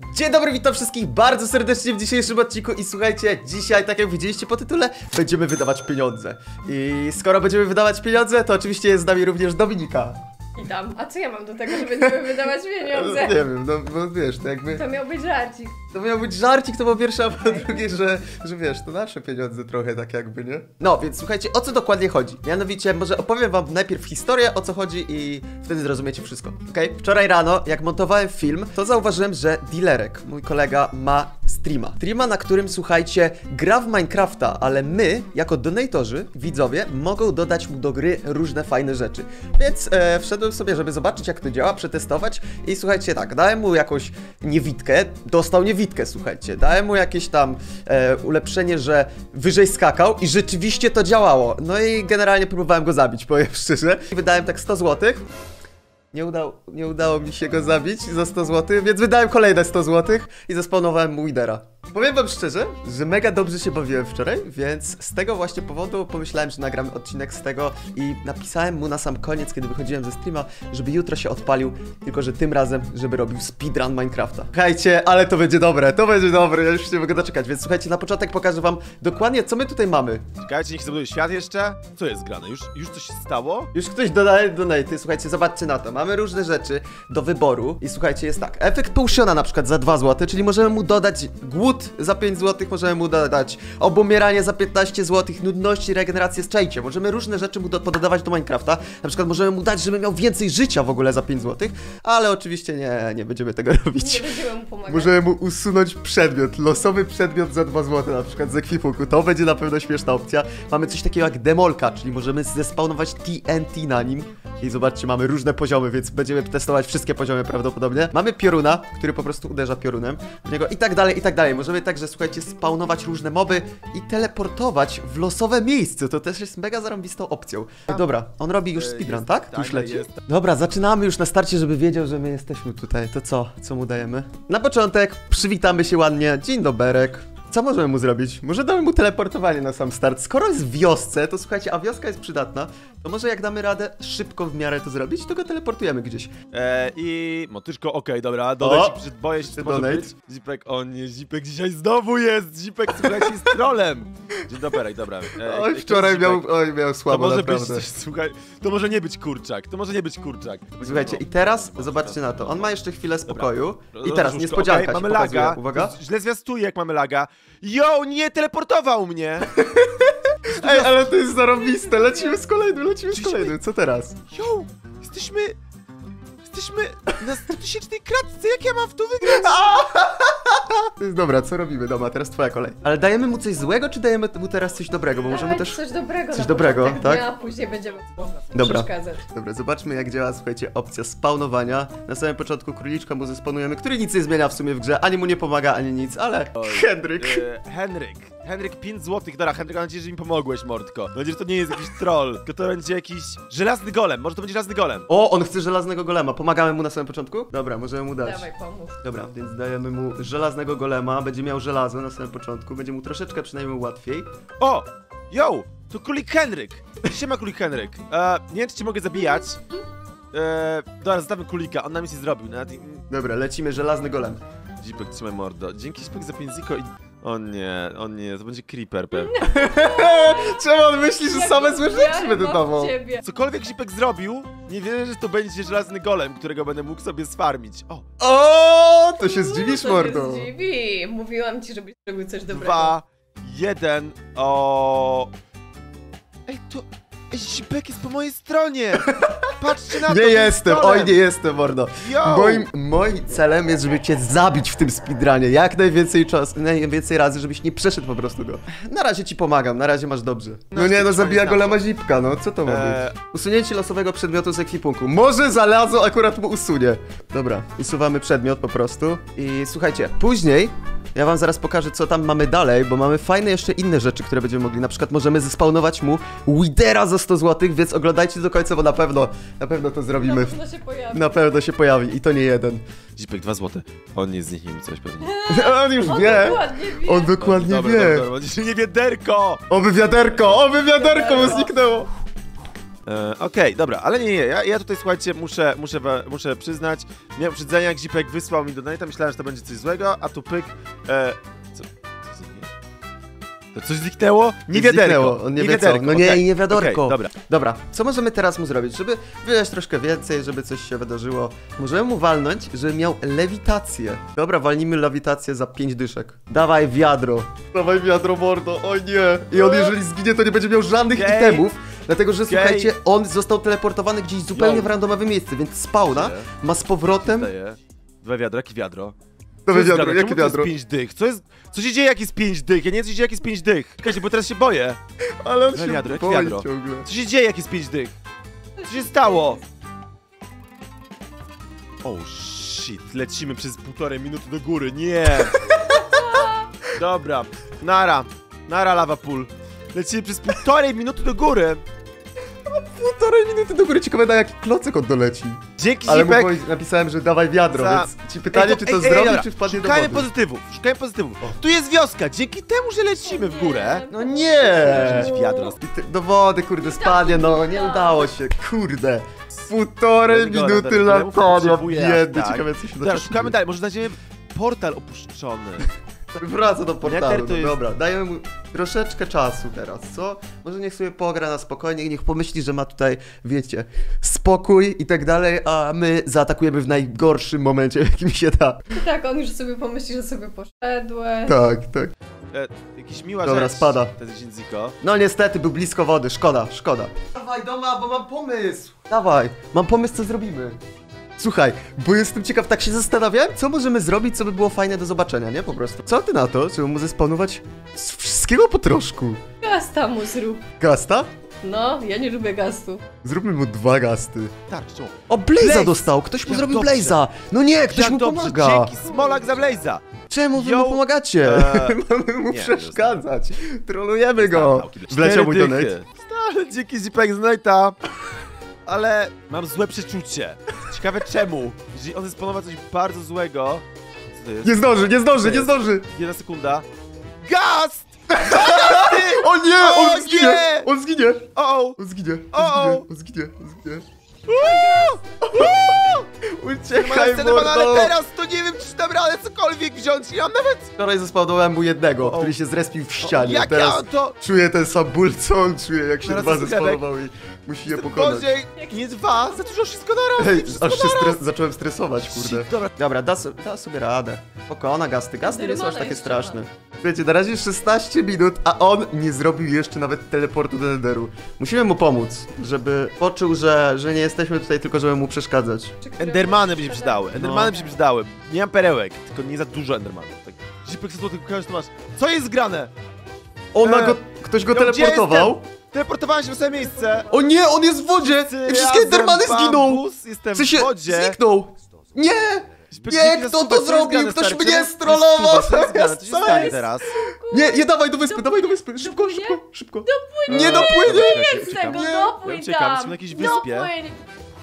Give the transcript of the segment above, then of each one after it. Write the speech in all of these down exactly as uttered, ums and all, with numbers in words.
Dzień dobry, witam wszystkich bardzo serdecznie w dzisiejszym odcinku i słuchajcie, dzisiaj, tak jak widzieliście po tytule, będziemy wydawać pieniądze. I skoro będziemy wydawać pieniądze, to oczywiście jest z nami również Dominika. Witam. A co ja mam do tego, że będziemy wydawać pieniądze? Nie wiem, no bo wiesz, to jakby... To miał być żarcik. To miał być żarcik, to po pierwsze, a po drugie, że, że wiesz, to nasze pieniądze trochę tak jakby, nie? No, więc słuchajcie, o co dokładnie chodzi? Mianowicie, może opowiem wam najpierw historię, o co chodzi i wtedy zrozumiecie wszystko, okej? Okay? Wczoraj rano, jak montowałem film, to zauważyłem, że Dilerek, mój kolega, ma streama. Streama, na którym, słuchajcie, gra w Minecrafta, ale my, jako donatorzy, widzowie, mogą dodać mu do gry różne fajne rzeczy. Więc e, wszedłem sobie, żeby zobaczyć, jak to działa, przetestować i słuchajcie, tak, dałem mu jakąś niewidkę, dostał niewidkę, słuchajcie, dałem mu jakieś tam e, ulepszenie, że wyżej skakał i rzeczywiście to działało. No i generalnie próbowałem go zabić, powiem szczerze. Wydałem tak sto złotych. Nie, udał, nie udało mi się go zabić za sto złotych, więc wydałem kolejne sto złotych i zespawnowałem mu Widera. Powiem wam szczerze, że mega dobrze się bawiłem wczoraj, więc z tego właśnie powodu pomyślałem, że nagramy odcinek z tego i napisałem mu na sam koniec, kiedy wychodziłem ze streama, żeby jutro się odpalił, tylko że tym razem, żeby robił speedrun Minecrafta. Słuchajcie, ale to będzie dobre, to będzie dobre, ja już nie mogę doczekać, więc słuchajcie, na początek pokażę wam dokładnie, co my tutaj mamy. Czekajcie, niech zabuduje świat jeszcze. Co jest grane? Już, już coś się stało? Już ktoś dodaje donaty, słuchajcie, zobaczcie na to. Mamy różne rzeczy do wyboru i słuchajcie, jest tak. Efekt Potiona na przykład za dwa złote, czyli możemy mu dodać głód za pięć złotych, możemy mu dodać obumieranie za piętnaście złotych, nudności, regenerację, czajcie. Możemy różne rzeczy mu do, pododawać do Minecrafta. Na przykład możemy mu dać, żeby miał więcej życia w ogóle za pięć złotych, ale oczywiście nie, nie będziemy tego robić. Nie będziemy mu pomagać. Możemy mu usunąć przedmiot, losowy przedmiot za dwa złote, na przykład z ekwipunku. To będzie na pewno śmieszna opcja. Mamy coś takiego jak demolka, czyli możemy zespawnować T N T na nim. I zobaczcie, mamy różne poziomy, więc będziemy testować wszystkie poziomy prawdopodobnie. Mamy pioruna, który po prostu uderza piorunem w niego i tak dalej, i tak dalej. Możemy także, słuchajcie, spawnować różne moby i teleportować w losowe miejsce. To też jest mega zarąbistą opcją. Dobra, on robi już speedrun, jest, tak? Tu już leci. Dobra, zaczynamy już na starcie, żeby wiedział, że my jesteśmy tutaj. To co? Co mu dajemy? Na początek przywitamy się ładnie. Dzień doberek. Co możemy mu zrobić? Może damy mu teleportowanie na sam start. Skoro jest w wiosce, to słuchajcie, a wioska jest przydatna, to może jak damy radę szybko w miarę to zrobić, to go teleportujemy gdzieś. Eee, i... Motyczko, okej, okay, dobra, dodaj ci, boję się, co może donate. być. Zipek, o nie, Zipek dzisiaj znowu jest! Zipek, słuchajcie, jest trolem! Dzień dobry, dobra. Eee, Oj, wczoraj miał, oj, miał słabo, to może naprawdę. być coś, słuchaj, to może nie być kurczak, to może nie być kurczak. Słuchajcie, i teraz zobaczcie na to, on ma jeszcze chwilę spokoju. Dobra. I teraz Różko, niespodzianka okay, się mamy pokazuje. laga. Uwaga. Źle zwiastuje, jak mamy laga. Yo, nie teleportował mnie! Ej, ale to jest zarobiste, lecimy z kolejnym, lecimy z kolejnym, co teraz? Yo, jesteśmy... Jesteśmy na sto tysięcznej kratce, jak ja mam w to wygrać? Dobra, co robimy, Doma? Teraz twoja kolej. Ale dajemy mu coś złego, czy dajemy mu teraz coś dobrego? Bo możemy też... coś dobrego. Coś dobrego, tak? A później będziemy Dobra. przeszkadzać. Dobra, zobaczmy jak działa, słuchajcie, opcja spawnowania. Na samym początku króliczka mu zespawnujemy, który nic nie zmienia w sumie w grze, ani mu nie pomaga, ani nic, ale... Oj, Henryk. E, Henryk. Henryk, pięć złotych. Dobra, Henryk, mam nadzieję, że mi pomogłeś, mordko. Mam nadzieję, że to nie jest jakiś troll, tylko to będzie jakiś żelazny golem. Może to będzie żelazny golem. O, on chce żelaznego golema. Pomagamy mu na samym początku? Dobra, możemy mu dać. Dawaj, pomóż. Dobra, więc dajemy mu żelaznego golema, będzie miał żelazo na samym początku, będzie mu troszeczkę przynajmniej łatwiej. O! Yo! To królik Henryk! Siema, królik Henryk. E, nie wiem, czy cię mogę zabijać. E, dobra, zostawmy królika, on nam nic nie zrobił. Nawet... Dobra, lecimy żelazny golem. Zipek, trzymaj mordo. Dzięki, Zipek, za pięć ziko i... O nie, o nie, to będzie creeper pewnie. Czemu on myśli, że same złe rzeczy będą dawał? Cokolwiek Zipek zrobił, nie wierzę, że to będzie żelazny golem, którego będę mógł sobie sfarmić. O! O, to się zdziwisz, mordo. To się zdziwi. Mówiłam ci, żebyś zrobił coś dobrego. Dwa, jeden, o... Ej, to... Ej, Zipek jest po mojej stronie! Patrzcie na to! Nie jestem, oj nie jestem, mordo. Yo! Moim, moim celem jest, żeby cię zabić w tym speedrunie. Jak najwięcej czasu, najwięcej razy, żebyś nie przeszedł po prostu go. Na razie ci pomagam, na razie masz dobrze. No, no nie, no zabija golema Zipka, no co to ma eee... być? Usunięcie losowego przedmiotu z ekwipunku. Może żelazo akurat mu usunie. Dobra, usuwamy przedmiot po prostu. I słuchajcie, później ja wam zaraz pokażę, co tam mamy dalej, bo mamy fajne jeszcze inne rzeczy, które będziemy mogli. Na przykład możemy zespawnować mu Widera za sto złotych, więc oglądajcie do końca, bo na pewno, na pewno to zrobimy. Na pewno się pojawi. Na pewno się pojawi i to nie jeden. Zipek, dwa złote. On nie zniknie mi coś pewnie. On już On wie. dokładnie wie. On dokładnie dobra, wie. dobra, dobra. Nie wiaderko! Oby wiaderko, oby wiaderko mu zniknęło. E, Okej, dobra, ale nie, nie, ja, ja tutaj, słuchajcie, muszę, muszę, wa- muszę przyznać, miałem uprzedzenia, jak Zipek wysłał mi donate'a, myślałem, że to będzie coś złego, a tu pyk, e, co, co zniknie? To coś zniknęło? Nie wiaderko, Zniknęło, on nie wie co. No nie, okej, i nie wiaderko. okej, dobra. Dobra, co możemy teraz mu zrobić? Żeby wydać troszkę więcej, żeby coś się wydarzyło. Możemy mu walnąć, żeby miał lewitację. Dobra, walnijmy lewitację za pięć dyszek. Dawaj wiadro. Dawaj wiadro, mordo, o nie. I on jeżeli zginie, to nie będzie miał żadnych Okej. itemów. Dlatego, że Okej. słuchajcie, on został teleportowany gdzieś zupełnie Yo. w randomowe miejsce, więc spawna ma z powrotem... Daję. Dwa wiadra, jakie wiadro? Dawaj jest wiadro, grane? jakie Czemu to jest wiadro? pięć dych? Co jest, co się dzieje, jak jest pięć dych? Ja nie wiem, co się dzieje, jak jest pięć dych. Czekajcie, bo teraz się boję. Ale on Dwa się wiadro, jakie boi wiadro? ciągle. Co się dzieje, jak jest pięć dych? Co się stało? Oh shit, lecimy przez półtorej minuty do góry, nie! Dobra, nara, nara lava pool. Lecimy przez półtorej minuty do góry. Półtorej minuty do góry, ciekawe na jaki klocek on doleci. Dzięki, Ale mu Zipek. powie- napisałem, że dawaj wiadro, Za- więc ci pytanie, Ej, czy to ej, ej, zrobi, dobra, czy wpadnie do Szukajmy wody. pozytywów, szukajmy pozytywów. Tu jest wioska, dzięki temu, że lecimy w górę. No nie! Wziąć wiadro. I ty- Do wody, kurde, spadnie, no nie udało się, kurde. Półtorej Dobra, minuty dobra, dobra, latania, potrzebuję aż biedny, tak. ciekawe co się Dobra, da. szukamy dalej, może znajdziemy portal opuszczony. Wraca do portalu, Nether to no jest- dobra, dajemy mu troszeczkę czasu teraz, co? Może niech sobie pogra na spokojnie, niech pomyśli, że ma tutaj, wiecie, spokój i tak dalej, a my zaatakujemy w najgorszym momencie, w jakim się da. Tak, on już sobie pomyśli, że sobie poszedłeś. Tak, tak. E, jakiś miła Dobra, rzecz. spada. To jest Ziko. No niestety, był blisko wody, szkoda, szkoda. Dawaj, Doma, bo mam pomysł. Dawaj, mam pomysł, co zrobimy. Słuchaj, bo jestem ciekaw, tak się zastanawiałem, co możemy zrobić, co by było fajne do zobaczenia, nie? Po prostu. Co ty na to, żeby mu zespawnować z wszystkiego po troszku? Gasta mu zrób. Gasta? No, ja nie lubię gastu. Zróbmy mu dwa gasty. Tak, czemu? O, Blaze'a Blaze! dostał! Ktoś mu Jak zrobił dobrze. Blaze'a! No nie, ktoś Jak mu dobrze, pomaga! dzięki, Smolak za Blaze'a. Czemu wy Yo, mu pomagacie? e, Mamy mu nie, przeszkadzać. Trolujemy go! Dostałem Wleciał mój cztery donate. dychy. Stary, dzięki Zipek z Nate'a. Ale mam złe przeczucie. Ciekawe czemu. Jeżeli on zesponował coś bardzo złego. Co to jest? Nie zdąży, nie zdąży, To nie jest- zdąży! Jedna sekunda. Gast! O nie, O on zginie! nie! On zginie! O! On zginie, O! on zginie, on zginie, on zginie. Mam Uciekaj, scenę banale mordo! teraz, to nie wiem, czy dam radę cokolwiek wziąć. Nie mam nawet... Wczoraj zespawnowałem mu jednego, O, o. który się zrespił w O, ścianie. jak Teraz ja to... czuję ten sam ból, co on czuje, jak się Zaraz dwa jest zespawnował i musi je pokonać. Boże, nie dwa, za dużo wszystko naraz. Ej, wszystko aż się naraz. stres zacząłem stresować, kurde. Shit, dobra. Dobra, da, so da sobie radę. Pokona Gasty. Gasty nie są aż Endermana takie jeszcze straszne. Wiecie, na razie szesnaście minut, a on nie zrobił jeszcze nawet teleportu do Netheru. Musimy mu pomóc, żeby poczuł, że, że nie jesteśmy tutaj tylko, żeby mu przeszkadzać. Endermany by się przydały, Endermany No. by się przydały. Nie mam perełek, tylko nie za dużo Endermanów. Tak. Zipek złotych każdy masz. Co jest grane? Ona E, go, ktoś go no gdzie teleportował. Teleportowałem się w samo miejsce. O nie, on jest w wodzie! I wszystkie Razem Endermany zginą! bambus, Jestem W sensie, w wodzie. zniknął! Nie! Zipek, Nie, dzięki za kto stówę. to Co jest zrobił? grane, Ktoś stary? mnie Czemu- strollował! Co jest grane? Co się Co stanie jest? teraz? Nie, nie dawaj do wyspy, dawaj do wyspy! Szybko, Dopłynie? szybko, szybko! Nie dopłynie! Nie z tego, Nie. dopłyń Ja uciekam, tam. jesteśmy na jakiejś wyspie. Dopłyń.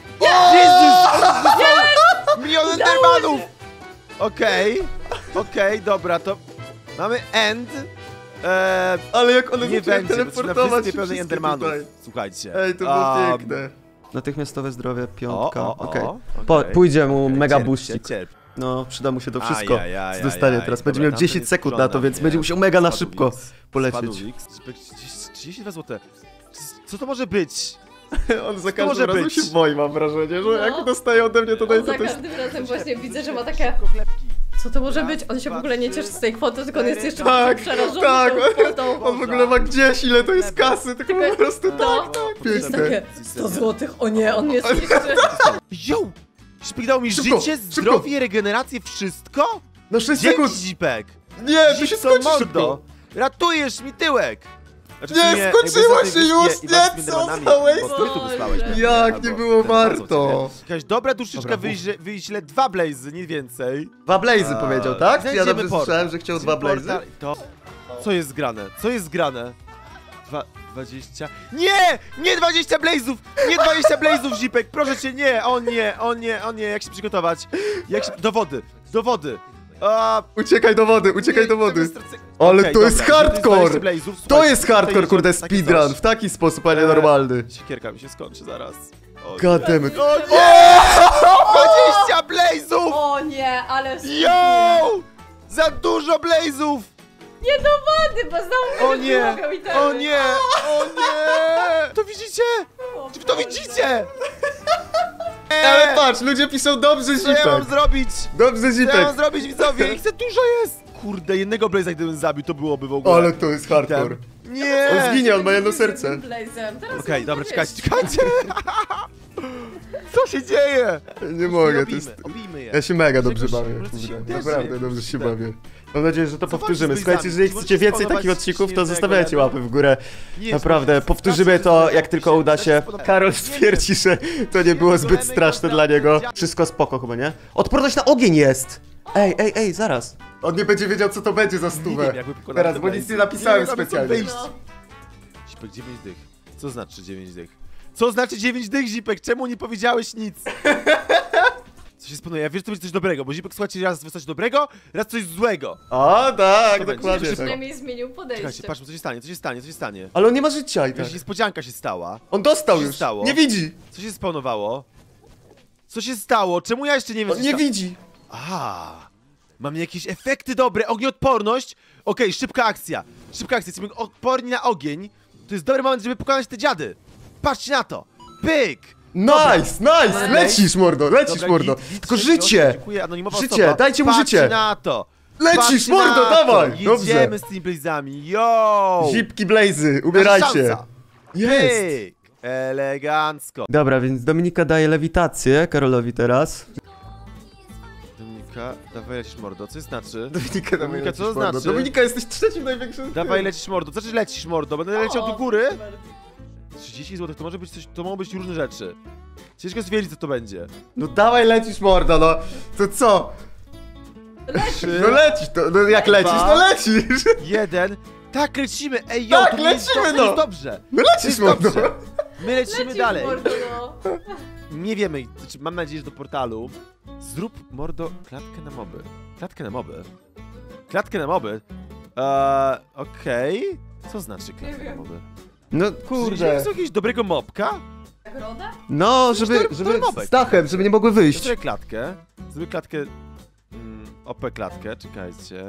Jezus! Milion Endermanów! Okej, okej, dobra, to mamy end. Eee, Ale jak one nie zaczęły będzie, bo jesteśmy na teleportować wyspie się pełnej wszystkie Endermanów. tutaj. Słuchajcie. Ej, to było um, piękne. Natychmiastowe zdrowie, O, piątka, o, o, okej. okej. Po- Pójdzie mu mega Cierp się, buścik. cierp. No, przyda mu się to wszystko, Ajajaj, co dostanie ajaj. teraz. Dobra, Będzie miał tamten dziesięć jest sekund wkurzony na to, na więc mnie. będzie musiał mega na Spadł szybko X, polecieć. spadł X. Zipek, trzydzieści dwa złote. Co to może być? On za To może każdym razem być. się boi, mam wrażenie, że No. jak dostaje ode mnie, to On daj to za też... każdym razem właśnie widzę, że ma takie... Szybko chlebki. Co to może być? On się w ogóle nie cieszy z tej kwoty, tylko on jest jeszcze Tak, przerażony tak, tą kwotą. on w ogóle ma gdzieś, ile to jest kasy, tylko Tylko- po prostu no. tak, tak, Jest piękne. takie sto złotych, o nie, on mnie zniszczy. Yo! Zipek dał mi Szybko, życie, szybko. zdrowie, regenerację, wszystko? No sześć Dzięki, sekund! Zipek! Nie, to się Zipso, skończy mordo! szybko! Ratujesz mi tyłek! Znaczy, w Nie, sumie, skończyło jakby się z tej już, wyspie i walczyć z nie, co Endermanami, za waste. bo ty tu wysłałeś. Boże. Jak Albo nie było ten bardzo warto! ciebie. Jakaś dobra duszyczka Dobra, wyjdzie, wyśle dwa blazy, nie więcej. Dwa blazy Eee, powiedział, tak? Ja znajdziemy dobrze portal. słyszałem, że chciał dwa blazy. Portal- To... Co jest grane? Co jest grane? Dwa... dwadzieścia... Nie! Nie dwadzieścia blazów! Nie dwadzieścia blazów, Zipek! Proszę cię, nie! O nie, o nie, o nie, jak się przygotować? Jak się... Do wody, do wody! A... Uciekaj do wody, uciekaj nie, do wody. tego stracę- Ale Okej, to jest dobra, jeżeli to jest hardcore! dwadzieścia blazów, To słuchajcie, jest tutaj hardcore, jest kurde, takie speedrun, coś. w taki sposób, a nie Eee, normalny. Siekierka mi się skończy zaraz. O, God damn it. O nie! dwadzieścia blazów! O nie, ale... Yo! Za dużo blazów! Nie do wody, bo znowu O nie! pomogą i tak. O nie! O nie! To widzicie? O Czy to Boże. widzicie? Ale patrz, ludzie piszą dobrze, Co ja mam Zipek. zrobić? Dobrze, Co ja Zipek. mam zrobić, widzowie? Ich za dużo jest! Kurde, jednego blaza gdybym zabił, to byłoby w ogóle. Ale to jest hardcore. Nie! On zginie, on ma jedno serce. Blazem. Teraz Okej, już dobra, to czekajcie, wiesz. czekajcie! Co się dzieje? Nie mogę, to Obijmy, jest... obijmy je. Ja się mega dobrze Czegoś- bawię, może coś się kurde. uderzy. Naprawdę dobrze się Kurde. bawię. Mam nadzieję, że to Co powtórzymy. walczy z Słuchajcie, jeżeli blazami? chcecie Możecie więcej spowodować takich odcinków, to śmiesznego zostawiajcie level. łapy w górę. Nie, Naprawdę, słuchajcie, powtórzymy strasznie to się jak tylko uda się. strasznie spodoba- Karol Nie, stwierdzi, że to nie było zbyt straszne dla niego. Wszystko spoko chyba, nie? Odporność na ogień jest! Ej, ej, ej, zaraz. On nie będzie wiedział, co to będzie za Nie stówę. wiem, jakby pokonał Teraz, te bo nic blazy. nie napisałem Nie wiem, tam jest specjalnie. wyjście. No. Zipek, dziewięć dych. Co znaczy dziewięć dych? Co znaczy dziewięć dych, Zipek? Czemu nie powiedziałeś nic? Co się spanuje? Ja wiem, że to będzie coś dobrego, bo Zipek, słuchajcie, raz coś dobrego, raz coś złego. O, tak, To będzie. dokładnie tak. Przynajmniej zmienił podejście. Czekajcie, patrzmy, co się stanie, co się stanie, co się stanie. Ale on nie ma życia i tak. Jakaś niespodzianka się stała. On dostał Co się już. stało? Nie widzi. Co się spawnowało? Co się stało? Czemu ja jeszcze nie wiem, co On się nie stało? widzi. A, mamy jakieś efekty dobre. Ognioodporność. Okej, szybka akcja. Szybka akcja. Jesteśmy odporni na ogień. To jest dobry moment, żeby pokonać te dziady. Patrzcie na to. Pyk. Nice, nice! Dobra. Lecisz, mordo, lecisz, Dobra, mordo. git, git, Tylko dzięki, życie! Dziękuję, anonimowa Życie, osoba. dajcie mu Patrzcie życie. na to. Lecisz, Patrzcie mordo, na dawaj! To. Dobrze. Jedziemy z tymi blazami. Yo! Zipki blazy, Nasza ubierajcie. szansa. Jest. Pyk. Elegancko. Dobra, więc Dominika daje lewitację Karolowi teraz. Dominika, dawaj lecisz mordo. Co to znaczy? Dominika, Dominika, co to znaczy? Dominika, jesteś trzecim największym. Dawaj lecisz mordo. Co znaczy lecisz mordo? Będę leciał do góry. super. trzydzieści złotych to może być coś, to mogą być różne rzeczy. Ciężko stwierdzić, co to będzie. No dawaj lecisz, mordo, no. To co? Trzy, No lecisz, to, no jak lecisz, no lecisz. jeden. Tak, lecimy! Ej, yo, Tak, to jest, lecimy, to, no. to jest dobrze! No To lecisz, jest mordo. dobrze! My lecimy Lecisz, dalej. mordo, no. Nie wiemy, znaczy, mam nadzieję, że do portalu. Zrób, mordo, klatkę na moby. Klatkę na moby? Klatkę na moby? Eee, okej. Co znaczy klatka na wiem. moby? No Czy kurde. jest jakiegoś dobrego mobka? Nagroda? No, żeby, to- to żeby mobek. z dachem, żeby nie mogły wyjść. Zrobię klatkę. Zrobię klatkę... Mm, O P klatkę, czekajcie.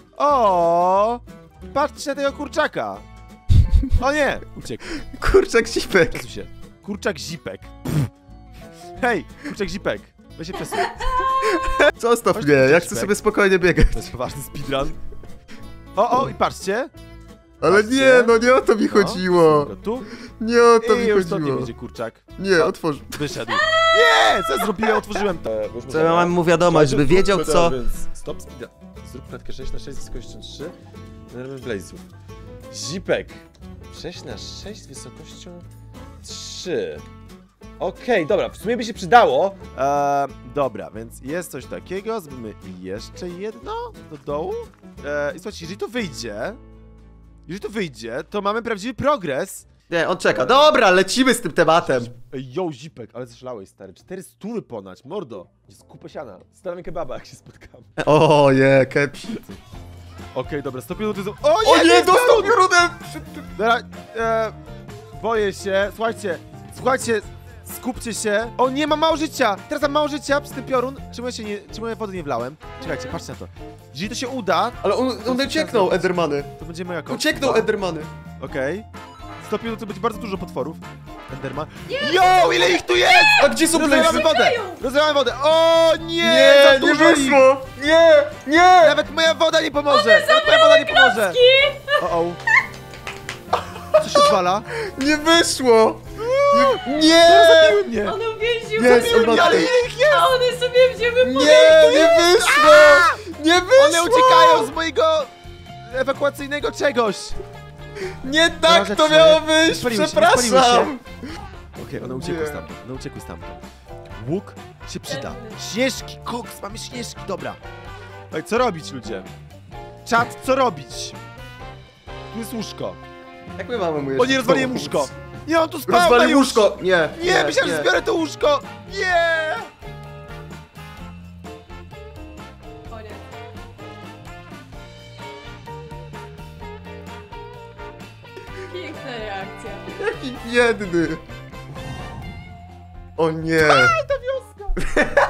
O! Patrzcie na tego kurczaka! O nie! Uciekł. Kurczak Zipek. Przesuń się. Kurczak zipek. Hej! Kurczak zipek. Weź się przesuń. Zostaw Chodź mnie, tu, ja chcę Zipek. sobie spokojnie biegać. To jest poważny speedrun. O, o, i patrzcie. Ale Patrzcie. nie, no nie o to mi No, chodziło. przesuń go Tu. Nie o to I mi już to nie chodziło. będzie kurczak. Nie, otworz. Wyszedł. Nie! Co ja zrobiłem? Otworzyłem to. Co ja mam mu wiadomość, żeby wiedział co... Więc stop speedrun. Zrób klatkę sześć na sześć z wysokością trzy. Nerwy blazów. Zipek. sześć na sześć z wysokością trzy. Okej, dobra, w sumie by się przydało. Eee, dobra, więc jest coś takiego. Zrobimy jeszcze jedno do dołu. Eee, I słuchajcie, jeżeli to wyjdzie, jeżeli to wyjdzie, to mamy prawdziwy progres. Nie, on czeka. Dobra, lecimy z tym tematem. Ej, yo, Zipek, ale zaszalałeś, stary. cztery stówy ponad, mordo. Jest kupa siana. Stawiamy kebaba, jak się spotkamy. O nie, kepi. Okej, dobra, sto pięć złotych. O O nie, nie, jest dostał piorun! piorunem! Dobra, e, boję się. Słuchajcie, słuchajcie, skupcie się. O, nie, mam mało życia. Teraz mam mało życia przez ten piorun. Czemu ja się nie, czemu ja wody nie wlałem? Czekajcie, patrzcie na to. Jeżeli to się uda, Ale on, on ucieknął, Endermany. to będzie moja końca. Ucieknął Endermany. Okej. sto pięć to będzie bardzo dużo potworów. Enderman. Yo, ile ich tu jest! A gdzie są Rozlewamy blazy? wodę! Rozlewamy wodę! O nie! Nie, za nie dużo ich! wyszło! Nie, nie! Nawet moja woda nie pomoże! Nawet moja woda nie pomoże! O, o. Co się odwala? Nie wyszło! Nie! Nie! Zabiły mnie! On uwięził Jest, sobie, on ma- Ale ile ich jest? a one sobie wzięły po... Nie, nie wyszło! Nie wyszło! One uciekają z mojego ewakuacyjnego czegoś! Nie tak Dobra, to twoje. miało wyjść, Spaliły się, spaliły przepraszam! Okej, one uciekły Nie. stamtąd, one uciekły stamtąd. Łuk się przyda. Śnieżki, koks, mamy śnieżki, dobra. Oj, co robić, ludzie? Czat, co robić? Tu jest łóżko. Jak my mamy mu O jeszcze nie, rozwaliłem pomóc? łóżko! Nie, on tu spał Rozwalił już! łóżko! Nie, Nie, myślałem, że zbiorę to łóżko! Nie! Koniec. Piękna reakcja. Jaki biedny. O nie. Ta wioska!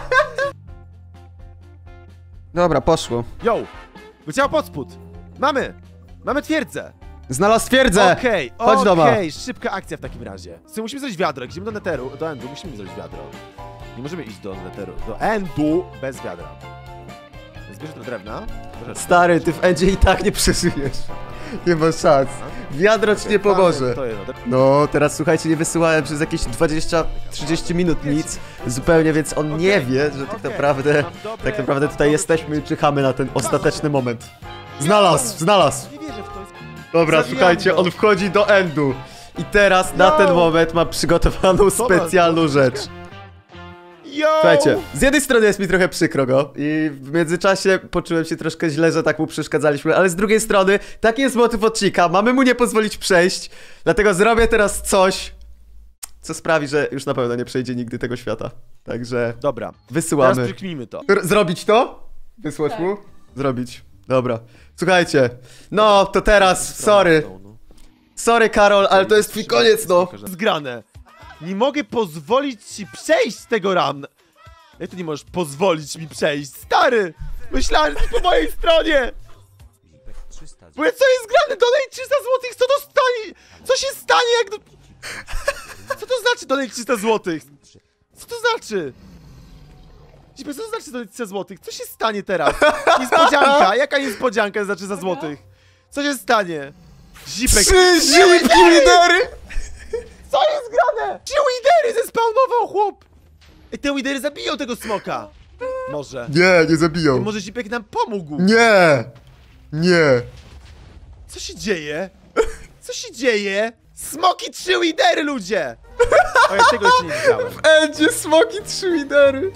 Dobra, poszło. Yo! Wyciął pod spód! Mamy! Mamy twierdzę! Znalazł twierdzę. Okej, Chodź do ma. okej, szybka akcja w takim razie. Słuchaj, musimy zrobić wiadro, jak idziemy do neteru, do endu, musimy zrobić wiadro. Nie możemy iść do neteru, do endu bez wiadra. Zbierz do drewna. Proszę. Stary, ty w endzie i tak nie przeżyjesz. Nie ma szans. Wiadro ci nie pomoże. To jest, No, teraz słuchajcie, nie wysyłałem przez jakieś dwadzieścia trzydzieści minut nic zupełnie, więc on nie Okej, wie, że tak okej. naprawdę, Mam dobre- tak naprawdę mam tutaj dobre jesteśmy i przeczucie. czekamy na ten ostateczny moment. Znalazł, znalazł. Nie wierzę w to. Dobra, Zabijam słuchajcie, go. on wchodzi do endu. I teraz na Yo! ten moment ma przygotowaną Dobra, specjalną dobra. rzecz. Yo! Słuchajcie, z jednej strony jest mi trochę przykro go i w międzyczasie poczułem się troszkę źle, że tak mu przeszkadzaliśmy, ale z drugiej strony taki jest motyw odcinka, mamy mu nie pozwolić przejść, dlatego zrobię teraz coś, co sprawi, że już na pewno nie przejdzie nigdy tego świata. Także Dobra, teraz wysyłamy. przykmijmy to. R zrobić to? Wysłać Tak. mu? Zrobić. Dobra. Słuchajcie, no to teraz, sorry, sorry Karol, ale to jest twój koniec, no. Zgrane. Nie mogę pozwolić ci przejść z tego ram. Jak ty nie możesz pozwolić mi przejść? Stary! Myślałem, że jesteś po mojej stronie! Bo co jest grane? Dolej trzysta złotych, co to stanie? Co się stanie jak... Do... Co to znaczy dolej trzysta złotych? Co to znaczy? Co to znaczy dolej trzysta złotych? Co się stanie teraz? Niespodzianka! Jaka niespodzianka znaczy za złotych? Co się stanie? Zipek... Trzy zipki lidery! Co jest grane? Trzy widery zespawnował, chłop! Ej, te widery zabiją tego smoka! Może. Nie, nie zabiją. Może Zipek nam pomógł? Nie! Nie! Co się dzieje? Co się dzieje? Smoki trzy widery, ludzie! O, ja tego jeszcze nie widziałem. Endzie smoki trzy lidery!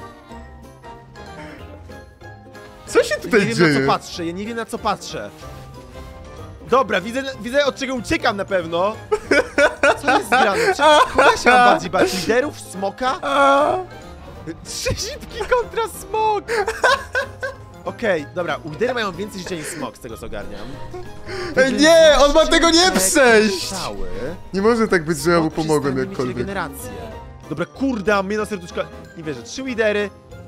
Co się Ja tutaj nie wiem, dzieje? na co patrzę, ja nie wiem, na co patrzę. Dobra, widzę, widzę od czego uciekam na pewno. Co jest grane? Przecież kogo się mam bardziej bać? Liderów? Smoka? A, Trzy zipki kontra smok! Okej, dobra, lidery mają więcej życia niż smok, z tego co ogarniam. Ej, nie, on ma tego nie przejść! Cały. nie może tak być, że ja mu Smok pomogłem przestaje mieć jakkolwiek. regenerację. Dobra, kurde, mam jedno serduszko. Nie wierzę, trzy lidery.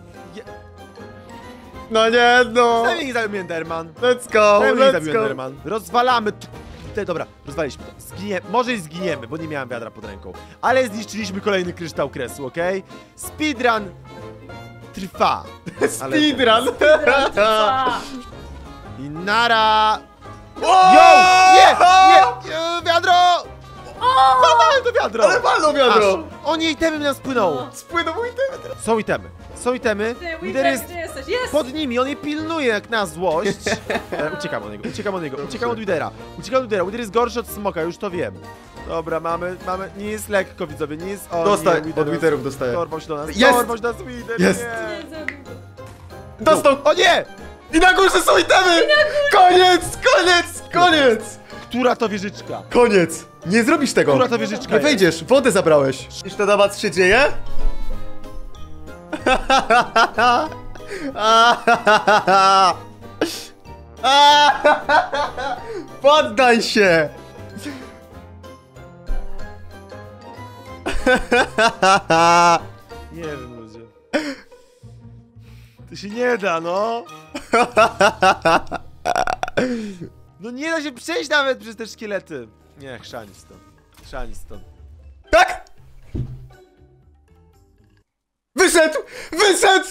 No nie, no! Przynajmniej nie zabił Enderman. Let's go, Przynajmniej nie let's zabił go! Enderman. Rozwalamy. t- Te, dobra, rozwaliliśmy to. Zginie, może i zginiemy, bo nie miałem wiadra pod ręką. Ale zniszczyliśmy kolejny kryształ kresu, okej? Speedrun trwa. Ale- Speedrun! A, I nara. Wow! Yo! Nie! Nie! E, Wiadro! Walnąłem to wiadro! Ale walną wiadro! Aż. O nie, itemy nam spłyną! Spłynął mój temat. Są itemy. Są itemy. ty, Lider Wider, jest gdzie jesteś? Jest! pod nimi, on je pilnuje jak na złość. E, uciekam od niego, uciekam od niego, uciekam od Widera. Uciekam od Widera, Wider jest gorszy od smoka, już to wiem. Dobra, mamy, mamy, nie jest lekko, widzowie, nie jest... O, Dostań, nie, od Widerów dostaję. Dorwał się do nas, Jest! dorwał się do nas, Wider, Jest! nie. Nie, zabił. Dostał! O nie! I na górze są itemy! Koniec, koniec, koniec! Która to wieżyczka? Koniec! Nie zrobisz tego! Która to wieżyczka Nie jest? wejdziesz, wodę zabrałeś. Wiesz, to na was się dzieje? Poddaj się! Nie wiem, ludzie. To się nie da, no. No nie da się przejść nawet przez te szkielety. Nie, chrzani stąd. Chrzani stąd. Tak! Wyszedł! Wyszedł!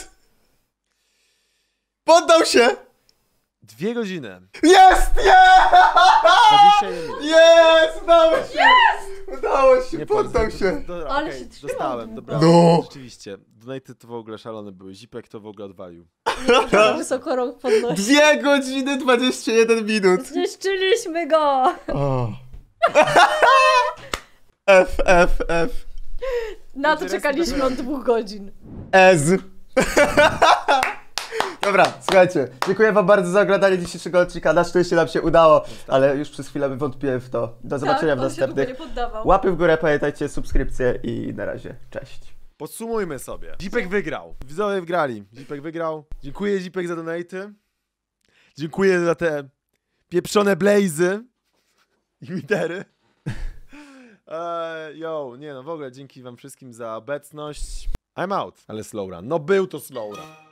Poddał się! Dwie godziny. Jest! Jest! dwadzieścia jeden minut. Jest! Udało się! Jest! Udało się, Nie poddał powiem, się. do- do- Ale okej, się trzymał dostałem, długo. dobra. No. Rzeczywiście. Donaty to w ogóle szalone były. Zipek to w ogóle odwalił. Za wysoko rąk podnosi. Dwie godziny dwadzieścia jeden minut. Zniszczyliśmy go! O. F, F, F. Na to czekaliśmy od dwóch godzin. Ez. Dobra, słuchajcie, dziękuję wam bardzo za oglądanie dzisiejszego odcinka. Na szczęście nam się udało, ale już przez chwilę wątpiłem w to. Do zobaczenia tak, w następnych. On się długo nie poddawał. Łapy w górę, pamiętajcie, subskrypcje i na razie, cześć. Podsumujmy sobie. Zipek wygrał. Widzowie wygrali. Zipek wygrał. Dziękuję Zipek za donaty. Dziękuję za te pieprzone blazy i litery. Eee, yo, nie no, w ogóle dzięki wam wszystkim za obecność. I'm out. Ale slow run. No był to slow run.